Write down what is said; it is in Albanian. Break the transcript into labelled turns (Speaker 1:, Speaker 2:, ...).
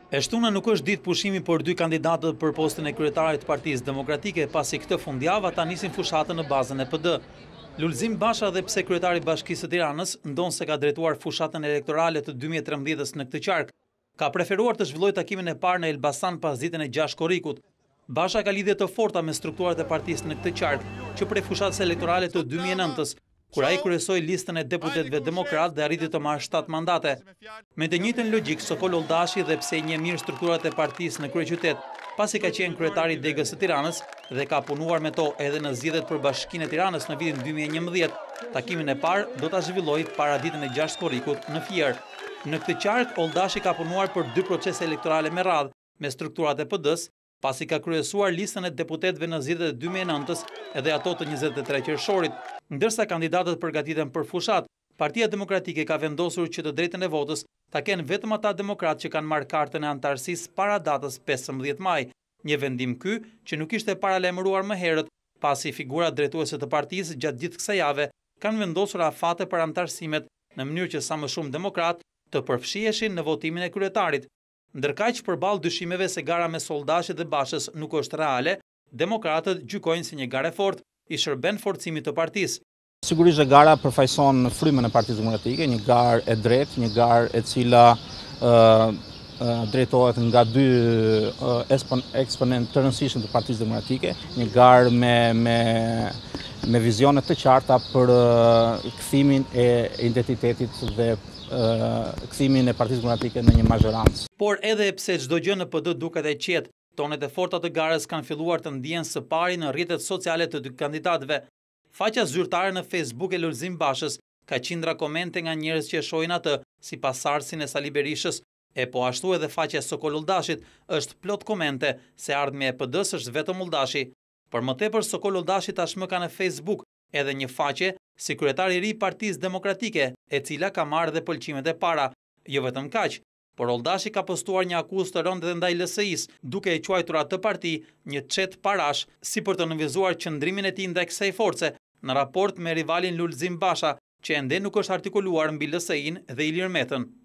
Speaker 1: E shtuna nuk është ditë pushimi për dy kandidatët për postën e kryetarit të Partisë Demokratike, pasi këtë fundjavë ata nisin fushatën në bazën e PD. Lulzim Basha dhe pse kryetari i Bashkisë së Tiranës ndonë se ka drejtuar fushatën elektorale të 2013 në këtë qark, ka preferuar të zhvillojë takimin e parë në Elbasan pas ditën e 6 korrikut. Basha ka lidhje të forta me strukturat e partisë në këtë qark, që prej fushatës elektorale të 2009-s, kur ai kryesoi listën e deputetëve demokrat dhe arriti të marrë 7 mandate. Me të njëjtën logjik, Sokol Oldashi dhe pse i njeh mirë strukturat e partisë në kryeqytet, pasi ka qenë kryetari i Degës së Tiranës dhe ka punuar me to edhe në zgjedhjet për Bashkinë e Tiranës në vitin 2011, takimin e parë do ta zhvillojë para ditën e 6 korrikut në Fier. Në këtë qark, Oldashi ka punuar për 2 procese elektorale me radhë me strukturat e PD-s, pasi ka kryesuar listën e deputetëve në zgjedhjet e 2009-s edhe ato të 23 qershorit. Ndërsa kandidatët përgatiten për fushat, Partia Demokratike ka vendosur që të drejtën e votës ta kenë vetëm ata demokratë që kanë marrë kartën e anëtarësisë para datës 15 maj, një vendim ky që nuk ishte paralajmëruar më herët, pasi figurat drejtuese të partisë gjatë gjithë kësaj jave kanë vendosur afate për anëtarësimet në mënyrë që sa më shumë demokratë të përfshiheshin në votimin e kryetarit. Ndërkaq përballë dyshimeve se gara mes Oldashit dhe Bashës nuk është reale, demokratët gjykojnë si një garë e fortë i shërben forcimit të partisë.
Speaker 2: Sigurisht që gara përfaqëson frymën e Partisë Demokratike, një garë e drejtë, një garë e cila drejtohet nga 2 eksponentë të rëndësishëm të Partisë Demokratike, një garë me vizione të qarta për kthimin e identitetit dhe kthimin e Partisë Demokratike në një mazhorancë.
Speaker 1: Por edhe pse çdo gjë në PD duket e qetë, tonet e forta të garës kanë filluar të ndjehen së pari në rrjetet sociale të dy kandidatëve. Faqja zyrtare në Facebook e Lulzim Bashës ka qindra komente nga njerëz që e shohin atë si pasardhësin e Sali Berishës, e po ashtu edhe faqja e Sokol Oldashit është plot komente se ardhmja e PD-s është vetëm Oldashi. Por më tepër Sokol Oldashi tashmë ka në Facebook edhe një faqe si kryetari i ri i Partisë Demokratike, e cila ka marrë dhe pëlqimet e para. Jo vetëm kaq, por Oldashi ka postuar një akuzë të rëndë edhe ndaj LSI-s, duke e quajtur atë parti një çet parash, si për të nënvizuar qëndrimin e tij ndaj kësaj force në raport me rivalin Lulzim Basha, që ende nuk është artikuluar mbi LSI-n dhe Ilir Metën.